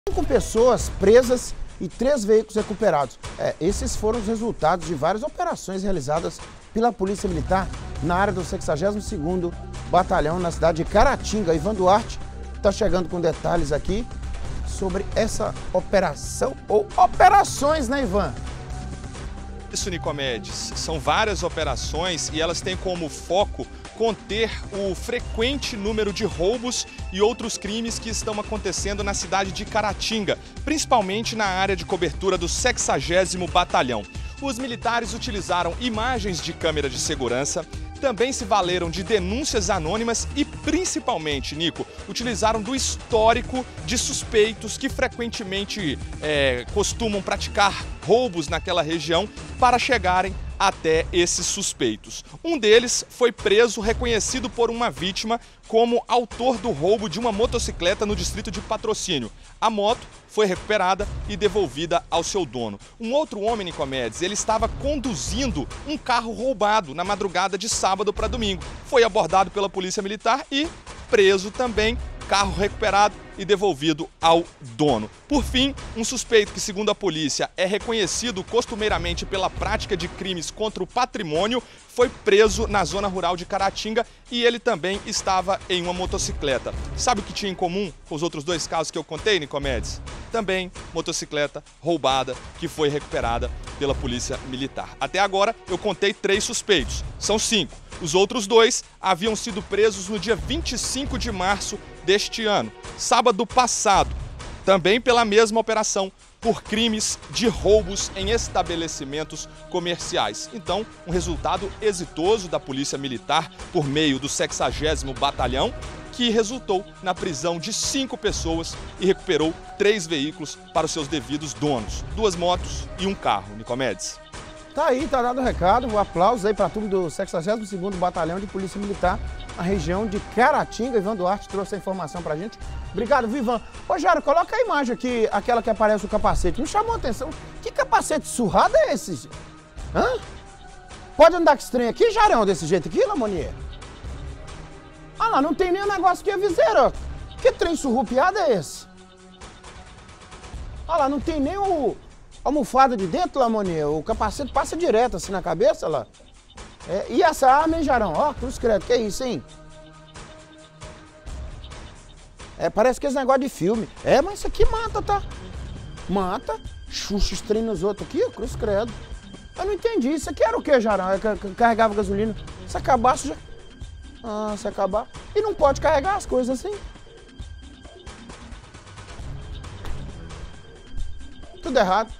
5 pessoas presas e 3 veículos recuperados. Esses foram os resultados de várias operações realizadas pela Polícia Militar na área do 62º Batalhão, na cidade de Caratinga. Ivan Duarte está chegando com detalhes aqui sobre essa operação, ou operações, né, Ivan? Isso, Nicomedes, são várias operações e elas têm como foco conter o frequente número de roubos e outros crimes que estão acontecendo na cidade de Caratinga, principalmente na área de cobertura do 60º Batalhão. Os militares utilizaram imagens de câmera de segurança, também se valeram de denúncias anônimas e, principalmente, Nico, utilizaram do histórico de suspeitos que frequentemente costumam praticar roubos naquela região para chegarem até esses suspeitos. Um deles foi preso, reconhecido por uma vítima como autor do roubo de uma motocicleta no distrito de Patrocínio. A moto foi recuperada e devolvida ao seu dono. Um outro homem, Nicomedes, ele estava conduzindo um carro roubado na madrugada de sábado para domingo. Foi abordado pela Polícia Militar e preso também. Carro recuperado e devolvido ao dono. Por fim, um suspeito que, segundo a polícia, é reconhecido costumeiramente pela prática de crimes contra o patrimônio, foi preso na zona rural de Caratinga e ele também estava em uma motocicleta. Sabe o que tinha em comum com os outros 2 casos que eu contei, Nicomedes? Também motocicleta roubada que foi recuperada pela Polícia Militar. Até agora, eu contei 3 suspeitos. São 5. Os outros 2 haviam sido presos no dia 25 de março deste ano, sábado passado, também pela mesma operação, por crimes de roubos em estabelecimentos comerciais. Então, um resultado exitoso da Polícia Militar por meio do 60º Batalhão, que resultou na prisão de 5 pessoas e recuperou 3 veículos para os seus devidos donos, 2 motos e um carro, Nicomedes. Tá aí, tá dado o recado, um aplauso aí para a turma do 62º Batalhão de Polícia Militar, na região de Caratinga. Ivan Duarte trouxe a informação pra gente. Obrigado, Ivan. Ô, Jairo, coloca a imagem aqui, aquela que aparece o capacete. Me chamou a atenção. Que capacete surrado é esse? Hã? Pode andar com esse trem aqui, Jarão, desse jeito aqui, Lamonier? Ah lá, não tem nem o negócio que é viseira. Que trem surrupiado é esse? Ah lá, não tem nem o almofada de dentro, Lamonier. O capacete passa direto assim na cabeça, lá. E essa arma, hein, Jarão? Ó, cruz credo, que é isso, hein? Parece que esse negócio de filme. Mas isso aqui mata, tá? Mata. Xuxa os trem nos outros aqui, ó, cruz credo. Eu não entendi. Isso aqui era o que, Jarão? Carregava gasolina. Se acabasse já... se acabar... E não pode carregar as coisas assim. Tudo errado.